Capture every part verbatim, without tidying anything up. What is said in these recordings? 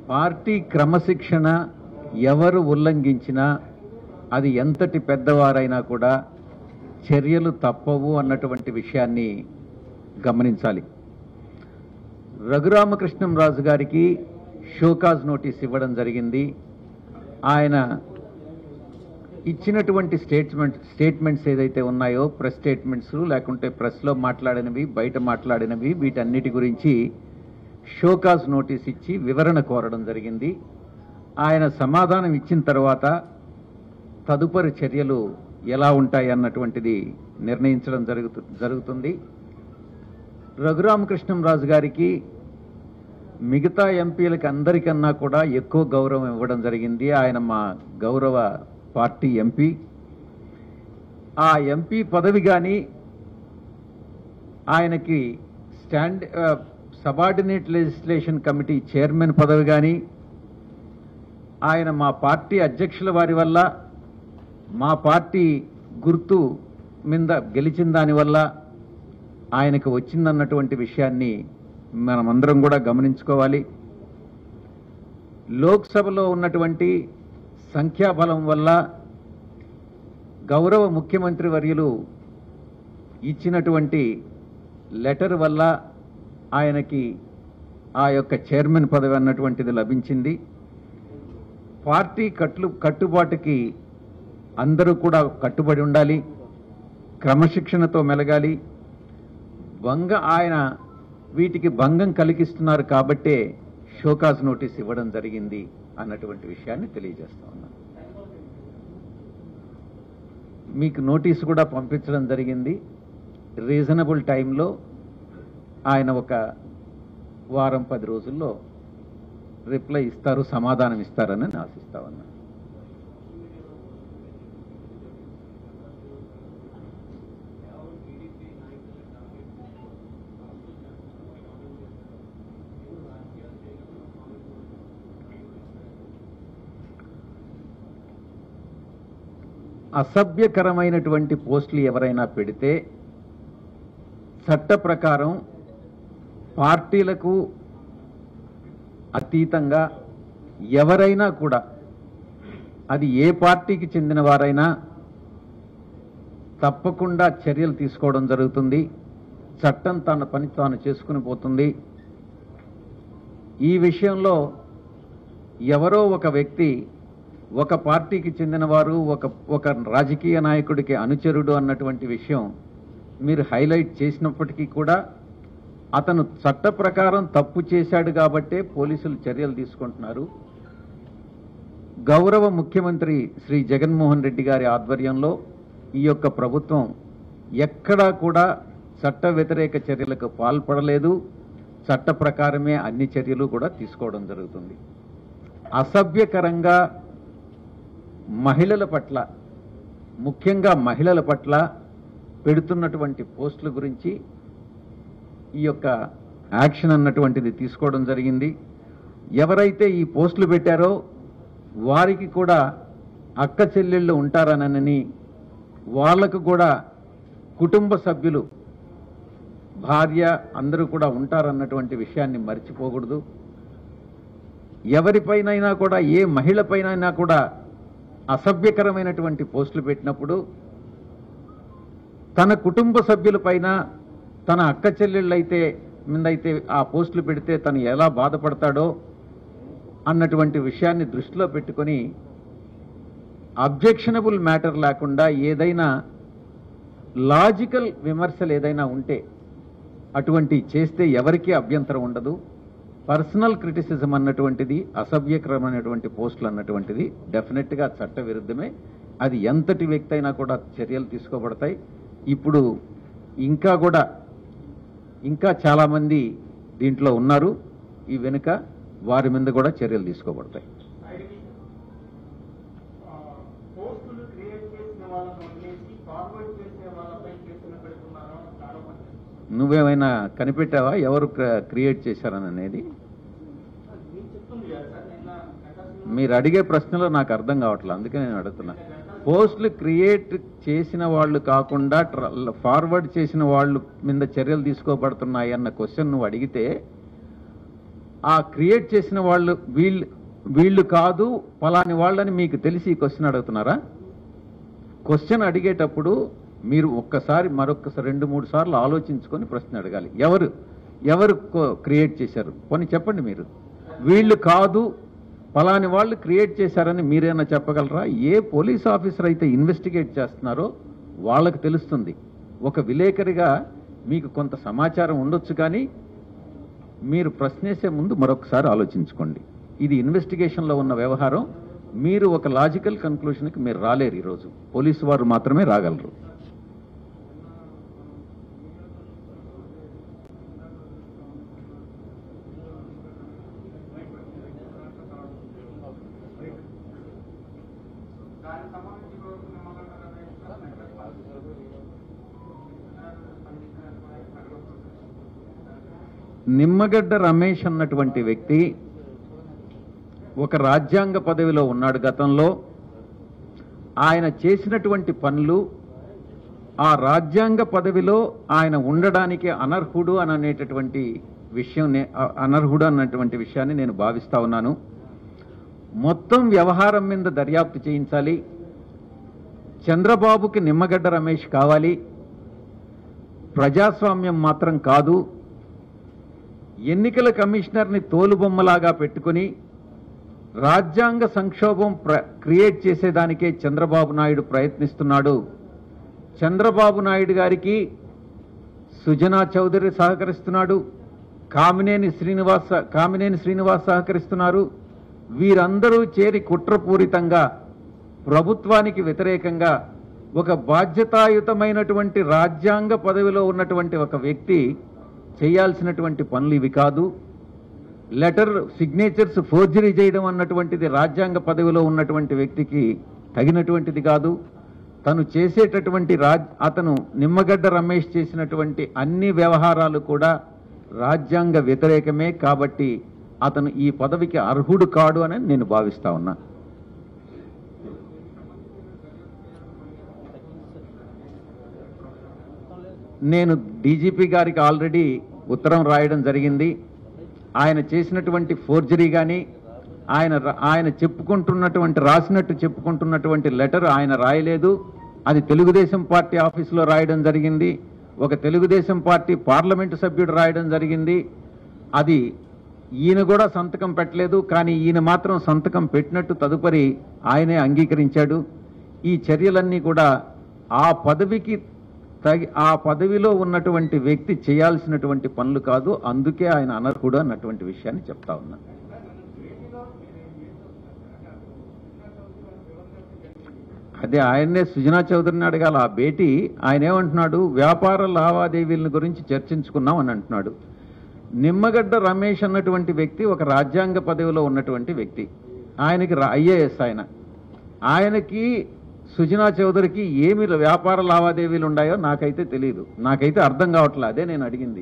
Party క్రమశిక్షణ ఎవరు ఉల్లంఘించినా అది ఎంతటి పెద్దవారైనా కూడా చర్యలు తప్పవు అన్నటువంటి విషయాన్ని గమనించాలి. రఘురామకృష్ణంరాజు గారికి షోకాజ్ నోటీస్ ఇవ్వడం జరిగింది. ఆయన ఇచ్చినటువంటి స్టేట్మెంట్ స్టేట్మెంట్స్ ఏదైతే ఉన్నాయో ప్రెస్ స్టేట్మెంట్స్ లేకుంటే ప్రెస్లో మాట్లాడినవి బయట మాట్లాడినవి వీటన్నిటి గురించి షోకాజ్ నోటీస్ ఇచ్చి వివరణ కోరడం జరిగింది. ఆయన సమాధానం ఇచ్చిన తర్వాత తదుపరి చర్యలు ఎలా ఉంటాయి అన్నటువంటిది నిర్ణయించడం జరుగుతు జరుగుతుంది రఘురామకృష్ణంరాజు గారికి మిగతా ఎంపీలకు అందరికన్నా కూడా ఎక్కువ గౌరవం ఇవ్వడం జరిగింది. ఆయన మా గౌరవ పార్టీ ఎంపీ. ఆ ఎంపీ పదవి కానీ ఆయనకి stand subordinate legislation committee chairman పదవి కానీ ఆయన మా పార్టీ అధ్యక్షుల వారి వల్ల మా పార్టీ గుర్తు మీద గెలిచిన దానివల్ల ఆయనకు వచ్చిందన్నటువంటి విషయాన్ని మనమందరం కూడా గమనించుకోవాలి. లోక్సభలో ఉన్నటువంటి సంఖ్యాబలం వల్ల గౌరవ ముఖ్యమంత్రి వర్యులు ఇచ్చినటువంటి లెటర్ వల్ల ఆయనకి ఆ యొక్క చైర్మన్ పదవి అన్నటువంటిది లభించింది. పార్టీ కట్లు కట్టుబాటుకి అందరూ కూడా కట్టుబడి ఉండాలి, క్రమశిక్షణతో మెలగాలి. భంగ ఆయన వీటికి భంగం కలిగిస్తున్నారు కాబట్టే షోకాజ్ నోటీస్ ఇవ్వడం జరిగింది అన్నటువంటి విషయాన్ని తెలియజేస్తా ఉన్నాను. మీకు నోటీసు కూడా పంపించడం జరిగింది. రీజనబుల్ టైంలో ఆయన ఒక వారం పది రోజుల్లో రిప్లై ఇస్తారు, సమాధానం ఇస్తారని నేను ఆశిస్తా ఉన్నాను. అసభ్యకరమైనటువంటి పోస్టులు ఎవరైనా పెడితే చట్ట ప్రకారం పార్టీలకు అతీతంగా ఎవరైనా కూడా అది ఏ పార్టీకి చెందిన వారైనా తప్పకుండా చర్యలు తీసుకోవడం జరుగుతుంది. చట్టం తన పని తాను చేసుకుని పోతుంది. ఈ విషయంలో ఎవరో ఒక వ్యక్తి ఒక పార్టీకి చెందినవారు ఒక ఒక రాజకీయ నాయకుడికి అనుచరుడు అన్నటువంటి విషయం మీరు హైలైట్ చేసినప్పటికీ కూడా అతను చట్ట ప్రకారం తప్పు చేశాడు కాబట్టే పోలీసులు చర్యలు తీసుకుంటున్నారు. గౌరవ ముఖ్యమంత్రి శ్రీ జగన్మోహన్ రెడ్డి గారి ఆధ్వర్యంలో ఈ యొక్క ప్రభుత్వం ఎక్కడా కూడా చట్ట వ్యతిరేక చర్యలకు పాల్పడలేదు. చట్ట ప్రకారమే అన్ని చర్యలు కూడా తీసుకోవడం జరుగుతుంది. అసభ్యకరంగా మహిళల పట్ల ముఖ్యంగా మహిళల పట్ల పెడుతున్నటువంటి పోస్టుల గురించి ఈ యొక్క యాక్షన్ అన్నటువంటిది తీసుకోవడం జరిగింది. ఎవరైతే ఈ పోస్టులు పెట్టారో వారికి కూడా అక్క చెల్లెళ్ళు ఉంటారనని వాళ్లకు కూడా కుటుంబ సభ్యులు భార్య అందరూ కూడా ఉంటారన్నటువంటి విషయాన్ని మర్చిపోకూడదు. ఎవరిపైనైనా కూడా ఏ మహిళపైనైనా కూడా అసభ్యకరమైనటువంటి పోస్టులు పెట్టినప్పుడు తన కుటుంబ సభ్యులపైన తన అక్క చెల్లెళ్ళైతే మీదైతే ఆ పోస్టులు పెడితే తను ఎలా బాధపడతాడో అన్నటువంటి విషయాన్ని దృష్టిలో పెట్టుకొని అబ్జెక్షనబుల్ మ్యాటర్ లేకుండా ఏదైనా లాజికల్ విమర్శలు ఏదైనా ఉంటే అటువంటి చేస్తే ఎవరికీ అభ్యంతరం ఉండదు. పర్సనల్ క్రిటిసిజం అన్నటువంటిది అసభ్యకరమైనటువంటి పోస్టులు అన్నటువంటిది డెఫినెట్గా చట్ట విరుద్ధమే. అది ఎంతటి వ్యక్తి అయినా కూడా చర్యలు తీసుకోబడతాయి. ఇప్పుడు ఇంకా కూడా ఇంకా చాలామంది దీంట్లో ఉన్నారు. ఈ వెనుక వారి మీద కూడా చర్యలు తీసుకోబడతాయి. నువ్వేమైనా కనిపెట్టావా ఎవరు క్రియేట్ చేశారని అనేది? మీరు అడిగే ప్రశ్నలో నాకు అర్థం కావట్లేదు, అందుకే నేను అడుగుతున్నా. పోస్టులు క్రియేట్ చేసిన వాళ్ళు కాకుండా ఫార్వర్డ్ చేసిన వాళ్ళు మీద చర్యలు తీసుకోబడుతున్నాయి అన్న క్వశ్చన్ నువ్వు అడిగితే ఆ క్రియేట్ చేసిన వాళ్ళు వీళ్ళు వీళ్ళు కాదు పలాని వాళ్ళని మీకు తెలిసి ఈ క్వశ్చన్ అడుగుతున్నారా? క్వశ్చన్ అడిగేటప్పుడు మీరు ఒక్కసారి మరొక్కసారి రెండు మూడు సార్లు ఆలోచించుకొని ప్రశ్న అడగాలి. ఎవరు ఎవరు క్రియేట్ చేశారు పోనీ చెప్పండి. మీరు వీళ్ళు కాదు పలాని వాళ్ళు క్రియేట్ చేశారని మీరేనా చెప్పగలరా? ఏ పోలీస్ ఆఫీసర్ అయితే ఇన్వెస్టిగేట్ చేస్తున్నారో వాళ్ళకి తెలుస్తుంది. ఒక విలేకరిగా మీకు కొంత సమాచారం ఉండొచ్చు, కానీ మీరు ప్రశ్నేసే ముందు మరొకసారి ఆలోచించుకోండి. ఇది ఇన్వెస్టిగేషన్లో ఉన్న వ్యవహారం. మీరు ఒక లాజికల్ కన్క్లూషన్కి మీరు రాలేరు. ఈరోజు పోలీసు వారు మాత్రమే రాగలరు. నిమ్మగడ్డ రమేష్ అన్నటువంటి వ్యక్తి ఒక రాజ్యాంగ పదవిలో ఉన్నాడు. గతంలో ఆయన చేసినటువంటి పనులు ఆ రాజ్యాంగ పదవిలో ఆయన ఉండడానికి అనర్హుడు అని అనేటటువంటి విషయం అనర్హుడు అన్నటువంటి విషయాన్ని నేను భావిస్తా ఉన్నాను. మొత్తం వ్యవహారం మీద దర్యాప్తు చేయించాలి. చంద్రబాబుకి నిమ్మగడ్డ రమేష్ కావాలి, ప్రజాస్వామ్యం మాత్రం కాదు. ఎన్నికల కమిషనర్ని తోలుబొమ్మలాగా పెట్టుకుని రాజ్యాంగ సంక్షోభం క్రియేట్ చేసేదానికే చంద్రబాబు నాయుడు ప్రయత్నిస్తున్నాడు. చంద్రబాబు నాయుడు గారికి సుజనా చౌదరి సహకరిస్తున్నాడు, కామినేని శ్రీనివాస కామినేని శ్రీనివాస్ సహకరిస్తున్నారు. వీరందరూ చేరి కుట్రపూరితంగా ప్రభుత్వానికి వ్యతిరేకంగా ఒక బాధ్యతాయుతమైనటువంటి రాజ్యాంగ పదవిలో ఉన్నటువంటి ఒక వ్యక్తి చేయాల్సినటువంటి పనులు ఇవి కాదు. లెటర్ సిగ్నేచర్స్ ఫోర్జరీ చేయడం అన్నటువంటిది రాజ్యాంగ పదవిలో ఉన్నటువంటి వ్యక్తికి తగినటువంటిది కాదు. తను చేసేటటువంటి రాజ్ అతను నిమ్మగడ్డ రమేష్ చేసినటువంటి అన్ని వ్యవహారాలు కూడా రాజ్యాంగ వ్యతిరేకమే. కాబట్టి అతను ఈ పదవికి అర్హుడు కాడు అని నేను భావిస్తా ఉన్నా. నేను డీజీపీ గారికి ఆల్రెడీ ఉత్తరం రాయడం జరిగింది. ఆయన చేసినటువంటి ఫోర్జరీ కానీ ఆయన ఆయన చెప్పుకుంటున్నటువంటి రాసినట్టు చెప్పుకుంటున్నటువంటి లెటర్ ఆయన రాయలేదు. అది తెలుగుదేశం పార్టీ ఆఫీసులో రాయడం జరిగింది. ఒక తెలుగుదేశం పార్టీ పార్లమెంటు సభ్యుడు రాయడం జరిగింది. అది ఈయన కూడా సంతకం పెట్టలేదు, కానీ ఈయన మాత్రం సంతకం పెట్టినట్టు తదుపరి ఆయనే అంగీకరించాడు. ఈ చర్యలన్నీ కూడా ఆ పదవికి తగి ఆ పదవిలో ఉన్నటువంటి వ్యక్తి చేయాల్సినటువంటి పనులు కాదు. అందుకే ఆయన అనర్హుడు అన్నటువంటి విషయాన్ని చెప్తా ఉన్నా. అదే ఆయన్నే సుజనా చౌదరిని అడగాలి. ఆ భేటీ ఆయన ఏమంటున్నాడు, వ్యాపార లావాదేవీల గురించి చర్చించుకున్నాం అని అంటున్నాడు. నిమ్మగడ్డ రమేష్ అన్నటువంటి వ్యక్తి ఒక రాజ్యాంగ పదవిలో ఉన్నటువంటి వ్యక్తి. ఆయనకి ఐఏఎస్ ఆయన ఆయనకి సుజనా చౌదరికి ఏమి వ్యాపార లావాదేవీలు ఉన్నాయో నాకైతే తెలియదు, నాకైతే అర్థం కావట్లే. అదే నేను అడిగింది.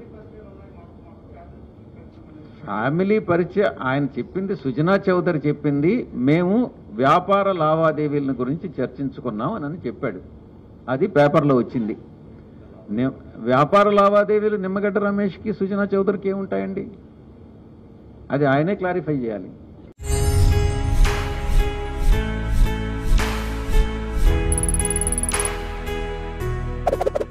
ఫ్యామిలీ పరిచయం ఆయన చెప్పింది, సుజనా చౌదరి చెప్పింది మేము వ్యాపార లావాదేవీల గురించి చర్చించుకున్నాం అని చెప్పాడు. అది పేపర్లో వచ్చింది. వ్యాపార లావాదేవీలు నిమ్మగడ్డ రమేష్కి సుజనా చౌదరికి ఏముంటాయండి? అది ఆయనే క్లారిఫై చేయాలి. you